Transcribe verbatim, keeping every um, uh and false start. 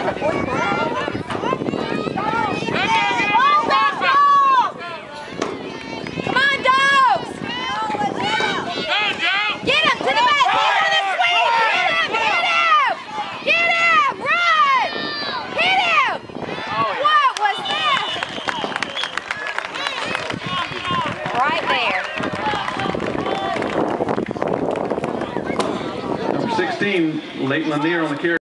Right there. Number sixteen, Leighton Lanier on the carry.